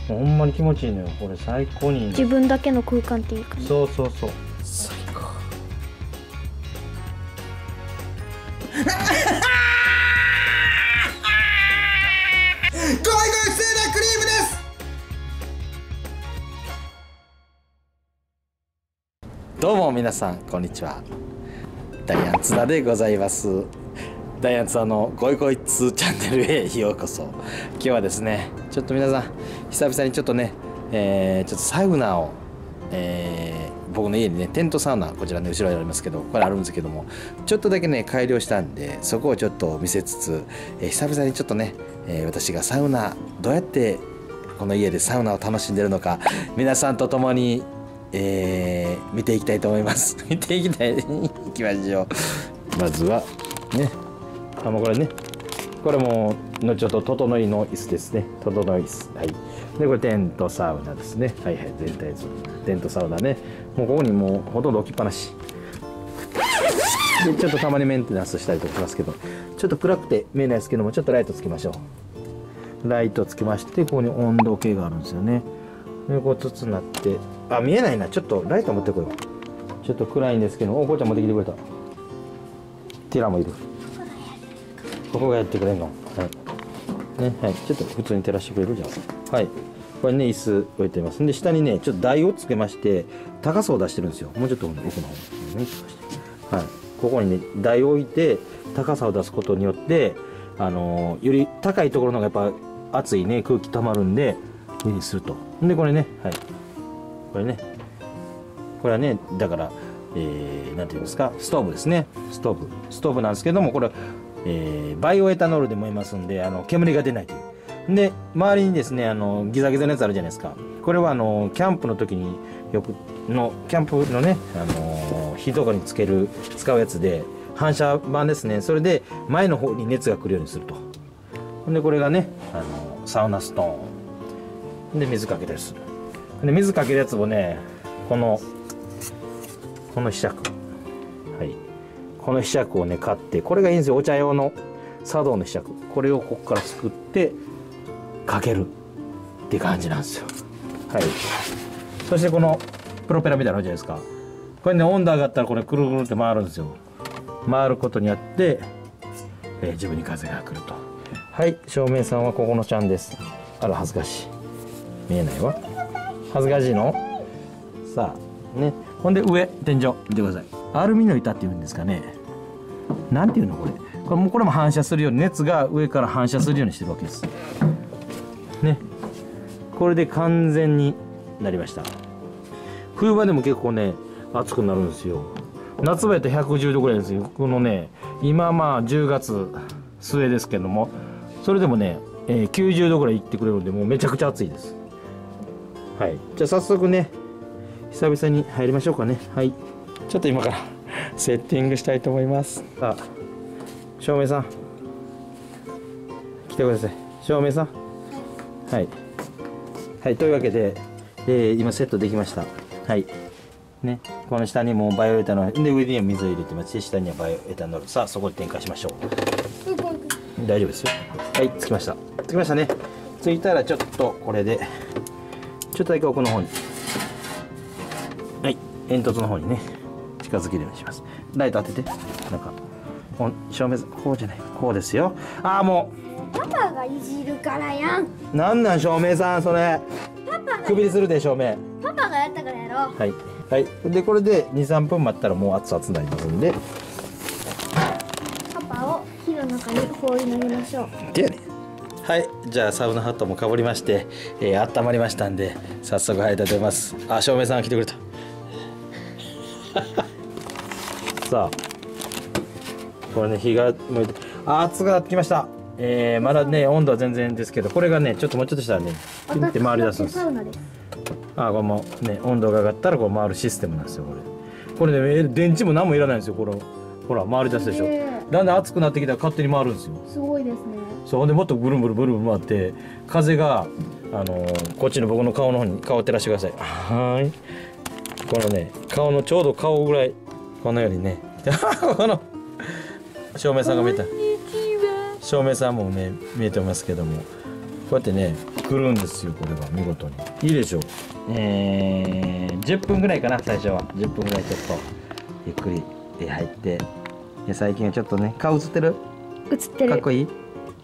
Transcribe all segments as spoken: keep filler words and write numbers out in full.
もうほんまに気持ちいいのよ。これ最高にいいの。 自分だけの空間っていうか、ね、 そうそうそう、最高。ゴイゴイスーダクリームです。どうも皆さんこんにちは、ダイアン津田でございます。ダイアン津田のゴイゴイツーチャンネルへようこそ。今日はですね、ちょっと皆さん久々にちょっとね、えー、ちょっとサウナを、えー、僕の家にねテントサウナ、こちらの後ろにありますけど、これあるんですけども、ちょっとだけね改良したんで、そこをちょっと見せつつ、えー、久々にちょっとね、えー、私がサウナどうやってこの家でサウナを楽しんでるのか、皆さんと共にえー、見ていきたいと思います。見ていきたいいきましょう。まずはね、あ、もうこれね、これも後ほど整いの椅子ですね。整い椅子、はい。でこれテントサウナですね。はいはい、全体図テントサウナね。もうここにもうほとんど置きっぱなしで、ちょっとたまにメンテナンスしたりとかしますけど、ちょっと暗くて見えないですけども、ちょっとライトつけましょう。ライトつけまして、ここに温度計があるんですよね。でこう筒になって、あ、見えないな。ちょっとライト持ってこよう。ちょっと暗いんですけど、おこうちゃん持ってきてくれた。ティラもいる。ここがやってくれんの。はいね、はい、ちょっと普通に照らしてくれるじゃん。はい、これね椅子置いてます。で下にねちょっと台をつけまして、高さを出してるんですよ。もうちょっと奥の方にね、はい、ここにね台を置いて高さを出すことによって、あのー、より高いところの方がやっぱ熱いね空気溜まるんで上にすると。でこれね、はい、これね、これはねだから、えー、なんていうんですか、ストーブですね。ストーブストーブなんですけども、これ、えー、バイオエタノールで燃えますんで、あの煙が出ないという。で周りにですね、あのギザギザのやつあるじゃないですか。これはあのキャンプの時によくのキャンプのね、あの火とかにつける使うやつで、反射板ですね。それで前の方に熱が来るようにすると。でこれがね、あのサウナストーンで水かけたりする。で水かけるやつをね、このこの柄杓、はい、この柄杓をね買って、これがいいんですよ。お茶用の茶道の柄杓、これをここから作ってかけるって感じなんですよ。はい。そしてこのプロペラみたいなのあるじゃないですか。これね温度上がったらこれくるくるって回るんですよ。回ることによって、えー、自分に風が来ると。はい、照明さんはここのちゃんです。あら恥ずかしい、見えないわ。恥ずかしいの。さあね、ほんで上天井見てください。アルミの板っていうんですかね、なんていうのこれ。これもこれも反射するように、熱が上から反射するようにしてるわけですね。これで完全になりました。冬場でも結構ね暑くなるんですよ。夏場やったらひゃくじゅうどぐらいですよ。このね今まあじゅうがつ末ですけども、それでもね、えー、きゅうじゅうどぐらいいってくれるんで、もうめちゃくちゃ暑いです。はい、じゃあ早速ね久々に入りましょうかね。はい、ちょっと今からセッティングしたいと思います。さあ照明さん来てください。照明さん、はいはい、というわけで、えー、今セットできました。はいね、この下にもうバイオエタノールで、上には水を入れてます。下にはバイオエタノール。さあそこで点火しましょう。大丈夫ですよ。はい、つきました。つきましたね。ついたらちょっとこれでちょっとだけ奥の方に、はい、煙突の方にね近づけるようにします。ライト当てて、なんか照明、こうじゃない、こうですよ。ああもうパパがいじるからやん。 なんなん照明さんそれ。 パパが首にするで照明。 パパがやったからやろ。 はいはい。でこれでにさんぷん待ったらもう熱々になりますんで、 パパを火の中に放り投げましょう。 でやね。はい、じゃあサウナハットもかぶりまして、えー、温まりましたんで早速入りたいと思います。あ、照明さんが来てくれたさあこれね火が燃えて、あ、熱くなってきました。えー、まだね温度は全然ですけど、これがねちょっともうちょっとしたらねピンって回り出すんです。あ、これもね温度が上がったらこう回るシステムなんですよ。これこれね電池も何もいらないんですよ。これほら回り出すでしょ。だんだん熱くなってきたら勝手に回るんですよ。 すごいですね。 そうでもっとブルンブルンブルンブルン回って風が、あのー、こっちの僕の顔の方に顔を照らしてください。はい、このね顔のちょうど顔ぐらいこのようにねこの照明さんが見えた、照明さんもね見えてますけども、こうやってねくるんですよ。これが見事にいいでしょう。えー、じゅっぷんぐらいかな。最初はじゅっぷんぐらいちょっとゆっくりで入って、で最近はちょっとね、顔映ってる？ 映ってる。 かっこいい？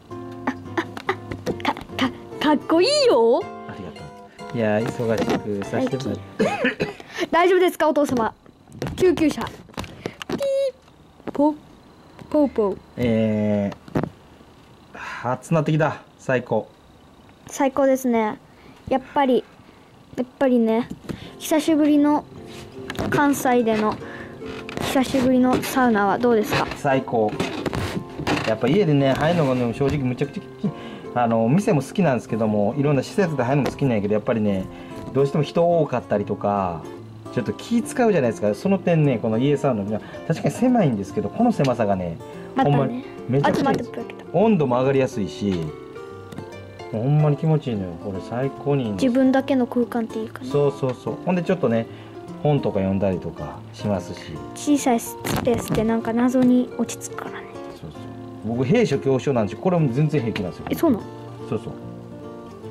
かかかっこいいよ。 ありがとう。いやー、忙しくさせてもらって。 大丈夫ですかお父様。救急車。ピーポポーポー。 えー、暑なってきた。最高。 最高ですね。やっぱりやっぱりね、久しぶりの関西での久しぶりのサウナはどうですか？ 最高。やっぱ家でね入るのがね、正直むちゃくちゃ、あの店も好きなんですけども、いろんな施設で入るのも好きなんやけど、やっぱりねどうしても人多かったりとかちょっと気使うじゃないですか。その点ね、この家サウナは確かに狭いんですけど、この狭さがね、 またね、 ほんまにめちゃくちゃいいです。温度も上がりやすいし、ほんまに気持ちいいのよ。これ最高にいいんです。 自分だけの空間っていうかね。 そうそうそう。ほんでちょっとね本とか読んだりとかしますし、 小さいスペースってなんか謎に落ち着くからね。 そうそう。僕閉所恐怖症なんですよ。これも全然平気なんですよ。 え、そうなの？ そうそう。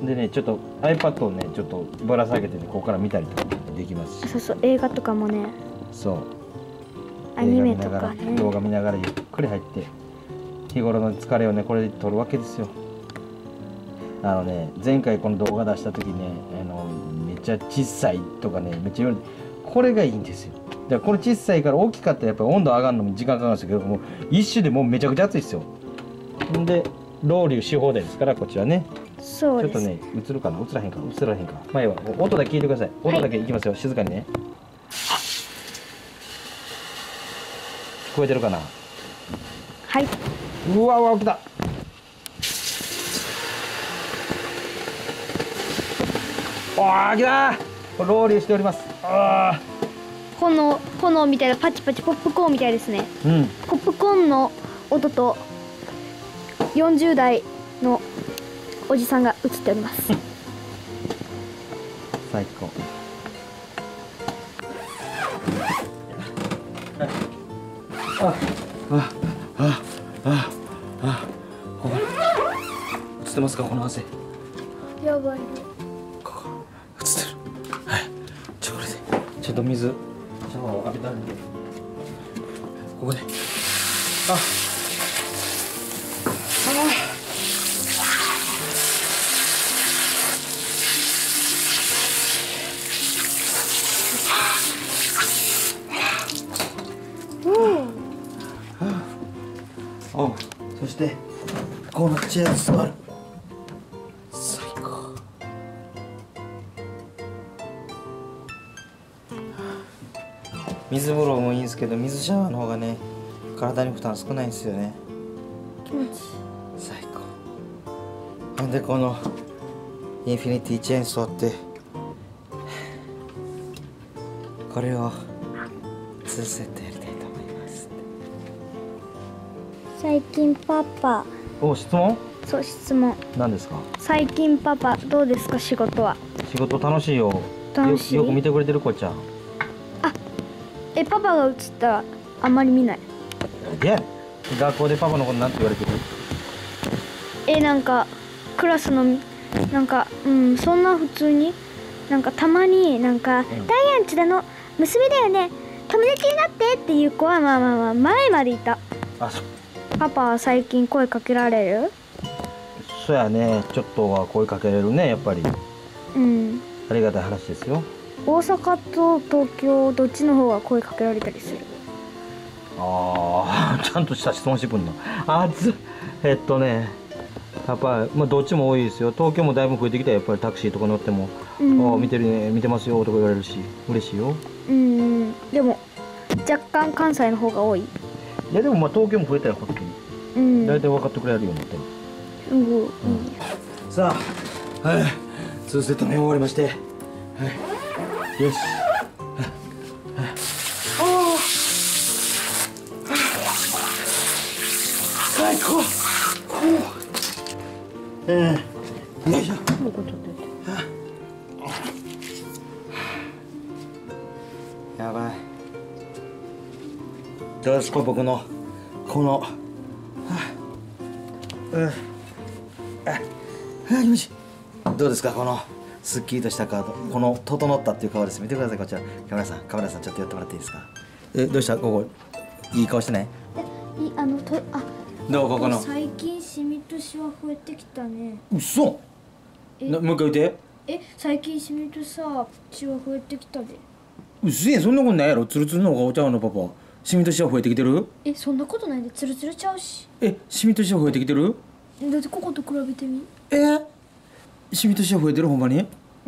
でね、ちょっと iPad をねちょっとぶら下げてね、ここから見たりとかできますし。 そうそう、映画とかもね。 そう。 アニメとかね。 動画見ながらゆっくり入って、日頃の疲れをねこれで取るわけですよ。あのね、前回この動画出した時ね、あのめっちゃ小さいとかね、めっちゃ言われて、これがいいんですよ。だからこれ小さいから大きかったらやっぱり温度上がるのも時間かかるんですけども、一瞬でもうめちゃくちゃ暑いですよ。んでロウリュし放題ですから、こちらね。 そうです。 ちょっとね、映るかな、映らへんか、映らへんか。前は音だけ聞いてください。音だけいきますよ、はい、静かにね。聞こえてるかな。 はい。 うわうわ、起きた。ああ、来たー。ロウリュしております。ああ。 炎、炎みたいな、パチパチポップコーンみたいですね。 うん。 ポップコーンの音とよんじゅう代のおじさんが映っております。 最高。あ、あ、あ、あ、あ、ここ映ってますか、この汗。 やばいね。 ここ映ってる。はい。ちょこれでちょっと水シャワーを浴びたんで、ここで。あ。お、そしてこのチェアに座る。最高。水風呂もいいんですけど、水シャワーの方がね体に負担少ないんですよね。 気持ちいい。 最高。ほんでこのインフィニティチェーンソーって、これをにセットやりたいと思います。 最近パパ。 お、質問？ そう、質問。 何ですか？ 最近パパどうですか、仕事は？ 仕事楽しいよ。 楽しい？ よ、よく見てくれてる子ちゃん。 あ、え、パパが映ったらあんまり見ない。 で、学校でパパのことなんて言われてる？ え、なんかクラスのなんか、うん、そんな普通になんかたまになんか、うん、ダイアン津田の娘だよね、友達になってっていう子はまあまあまあ前までいた。 あ、そう。 パパは最近声かけられる？ そうやね、ちょっとは声かけれるね、やっぱり。 うん。 ありがたい話ですよ。 大阪と東京どっちの方が声かけられたりする？ ああ、ちゃんとした質問してくんの。あつ、えっとね、やっぱりまあどっちも多いですよ。東京もだいぶ増えてきたらやっぱりタクシーとか乗っても、うん、あ見てるね、見てますよとか言われるし、嬉しいよ。 うん、でも若干関西の方が多い。 いやでもまあ東京も増えたらほっときに、うん、大体分かってくれるようになってる。うん、うん、さあ、はい、ツーセット目終わりまして、はい、よし。ああ、最高。ええ、よいしょ。やばい。どうですか、僕のこの。うん。あ、あ、気持ちいい。 どうですかこのすっきりとした顔とこの整ったっていう顔です。見てくださいこちら。カメラさんカメラさんちょっと寄ってもらっていいですか。えどうしたここいい顔してない？ えいあのとあどうここの最近シミとシワ増えてきたね。 嘘。なもう一回言って。 え最近シミとさシワ増えてきたで。 うせえそんなことないやろ。ツルツルのお顔ちゃうのパパ。シミとシワ増えてきてる？ えそんなことないでツルツルちゃうし。 えシミとシワ増えてきてる？ だってここと比べてみ。 えシミとシワ増えてるほんまに？ うん。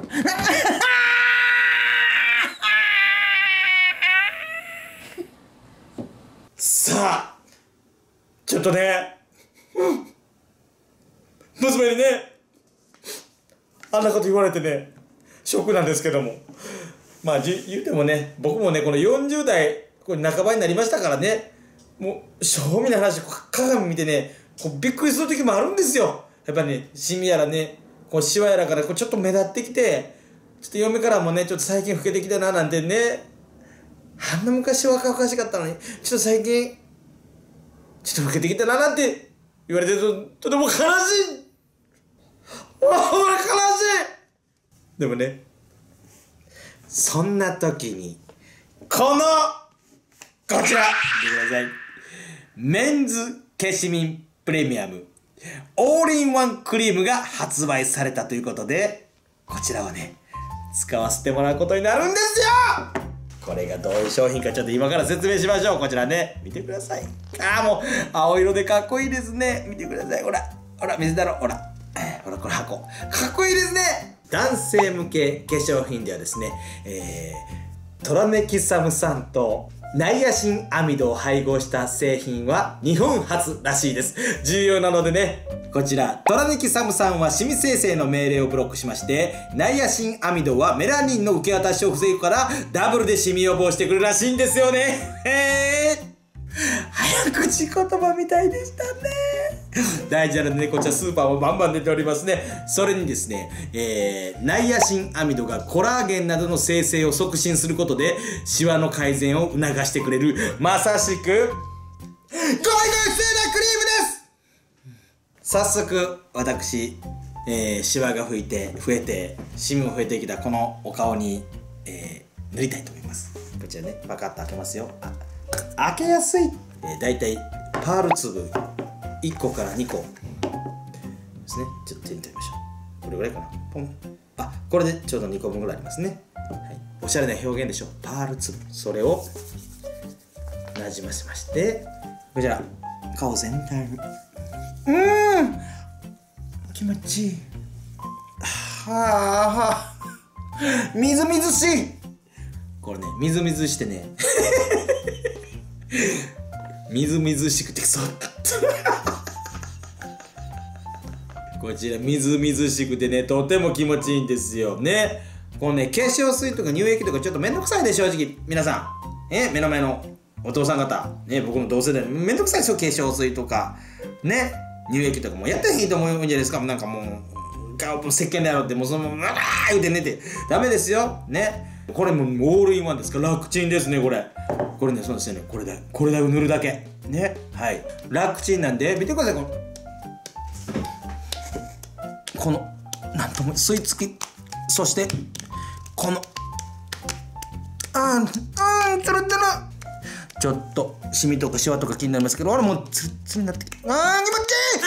さあちょっとね、うん、娘にねあんなこと言われてねショックなんですけども、まあじ言うてもね僕もねこのよんじゅう代これ半ばになりましたからね、もう正味な話鏡見てねこうびっくりする時もあるんですよ。やっぱねシミやらねこうシワやらからこうちょっと目立ってきて、ちょっと嫁からもねちょっと最近老けてきたななんてね、あんな昔若々しかったのにちょっと最近ちょっと老けてきたななんて言われてるととても悲しい。ほらほら悲しい。でもねそんな時にこのこちら見てください。メンズ消しミンプレミアムオールインワンクリームが発売されたということで、こちらをね使わせてもらうことになるんですよ。これがどういう商品かちょっと今から説明しましょう。こちらね見てください。ああもう青色でかっこいいですね。見てください。ほらほら水だろほら、えー、ほらこれ箱かっこいいですね。男性向け化粧品ではですね、えー、トラネキサム酸とナイアシンアミドを配合した製品は日本初らしいです。重要なのでね、こちらトラネキサム酸はシミ生成の命令をブロックしまして、ナイアシンアミドはメラニンの受け渡しを防ぐからダブルでシミ予防してくるらしいんですよね。へー早口言葉みたいでしたね。大事なのでね、こちらスーパーもバンバン出ておりますね。それにですね、えー、ナイアシンアミドがコラーゲンなどの生成を促進することでシワの改善を促してくれる、まさしくゴイゴイ製なクリームです。早速私、えー、シワが増えて増えてシミも増えてきたこのお顔に、えー、塗りたいと思います。こちらねパカッと開けますよ。あ開けやすい、えー、だいたいパール粒いっこからにこですね。ちょっと手に取りましょう。これぐらいかな。ポン。あこれでちょうどにこぶんぐらいありますね。はい、おしゃれな表現でしょ。パール粒、それをなじませまして、こちら顔全体にうーん気持ちいい。はあみずみずしい。これねみずみずしてねみずみずしくてそうこちらみずみずしくてねとても気持ちいいんですよね。このね化粧水とか乳液とかちょっとめんどくさいで正直皆さん、え目の前のお父さん方ね、僕の同世代めんどくさいですよ。化粧水とかね乳液とかもやってへんいいと思うんじゃないですか。なんかもう顔石鹸でやろうってもうそのままうわー言うて寝てダメですよね。これもオールインワンですから楽ちんですね。これこれねそうですね、これだこれだけ塗るだけね。はい楽ちんなんで見てください。このこのなんとも吸い付き、そしてこのあーあーつるつるちょっとシミとかシワとか気になりますけど、俺もうツルツルになってきてあー気持ちいい。ラーメンが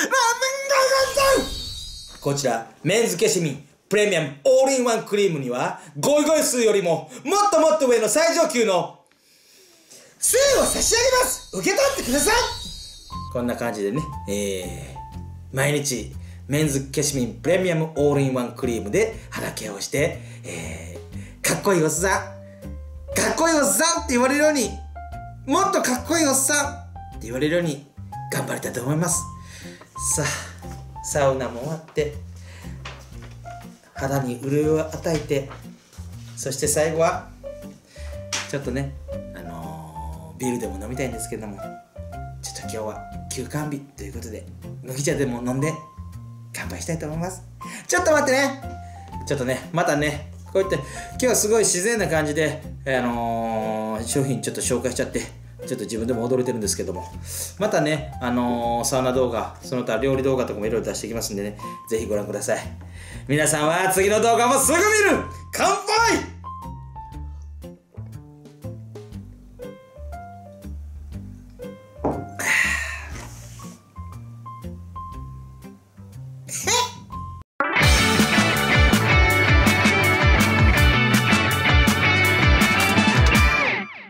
こちらメンズ消しミンプレミアムオールインワンクリームにはゴイゴイ数よりももっともっと上の最上級の精を差し上げます。受け取ってください。こんな感じでね、えー、毎日メンズ消しミンプレミアムオールインワンクリームで肌ケアをして、えー、かっこいいおっさんかっこいいおっさんって言われるように、もっとかっこいいおっさんって言われるように頑張りたいと思います。さあサウナも終わって肌に潤いを与えて、そして最後はちょっとね、あのー、ビールでも飲みたいんですけども、ちょっと今日は休館日ということで麦茶でも飲んで乾杯したいと思います。ちょっと待ってねちょっとねまたねこうやって今日はすごい自然な感じで、あのー、商品ちょっと紹介しちゃってちょっと自分でも驚いてるんですけども、またね、あのー、サウナ動画その他料理動画とかもいろいろ出していきますんでね、ぜひご覧ください。 皆さんは次の動画もすぐ見る。乾杯。